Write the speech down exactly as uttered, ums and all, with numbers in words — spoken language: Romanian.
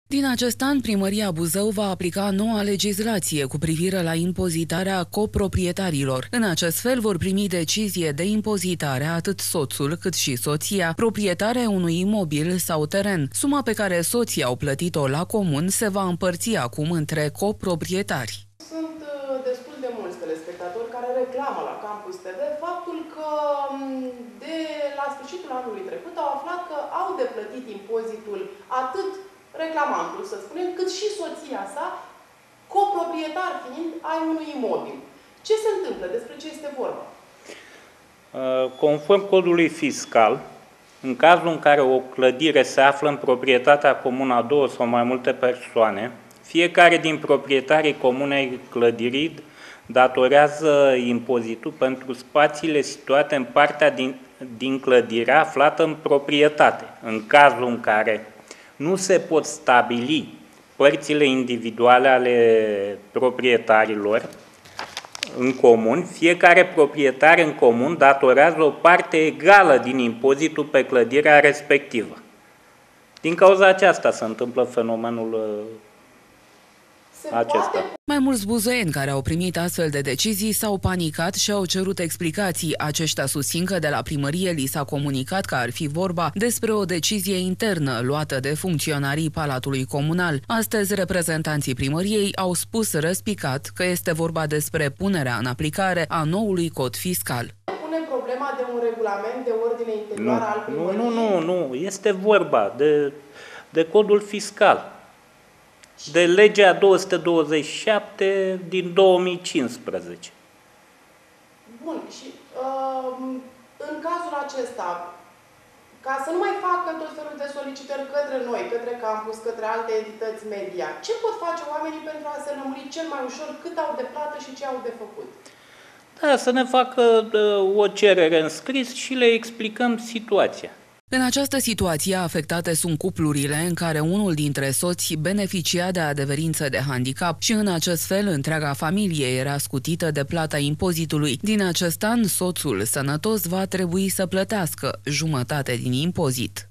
Din acest an, Primăria Buzău va aplica noua legislație cu privire la impozitarea coproprietarilor. În acest fel vor primi decizie de impozitare atât soțul cât și soția, proprietare unui imobil sau teren. Suma pe care soții au plătit-o la comun se va împărți acum între coproprietari. Sunt destul de mulți telespectatori care reclamă la Campus T V faptul că de la sfârșitul anului trecut au aflat că au de plătit impozitul atât reclamantul, să spunem, cât și soția sa, coproprietar fiind ai unui imobil. Ce se întâmplă? Despre ce este vorba? Conform codului fiscal, în cazul în care o clădire se află în proprietatea comună a două sau mai multe persoane, fiecare din proprietarii comunei clădirii datorează impozitul pentru spațiile situate în partea din, din clădire aflată în proprietate. În cazul în care nu se pot stabili părțile individuale ale proprietarilor în comun, fiecare proprietar în comun datorează o parte egală din impozitul pe clădirea respectivă. Din cauza aceasta se întâmplă fenomenul se acesta. Poate... Mai mulți buzoieni care au primit astfel de decizii s-au panicat și au cerut explicații. Aceștia susțin că de la primărie li s-a comunicat că ar fi vorba despre o decizie internă luată de funcționarii Palatului Comunal. Astăzi, reprezentanții primăriei au spus răspicat că este vorba despre punerea în aplicare a noului cod fiscal. Pune problema de un regulament de ordine interioară al primăriei? Nu, nu, nu, nu. Este vorba de, de codul fiscal. De legea două sute douăzeci și șapte din două mii cincisprezece. Bun, și uh, în cazul acesta, ca să nu mai facă tot felul de solicitări către noi, către campus, către alte entități media, ce pot face oamenii pentru a se lămuri cel mai ușor cât au de plată și ce au de făcut? Da, să ne facă uh, o cerere în scris și le explicăm situația. În această situație afectate sunt cuplurile în care unul dintre soți beneficia de adeverință de handicap și în acest fel întreaga familie era scutită de plata impozitului. Din acest an, soțul sănătos va trebui să plătească jumătate din impozit.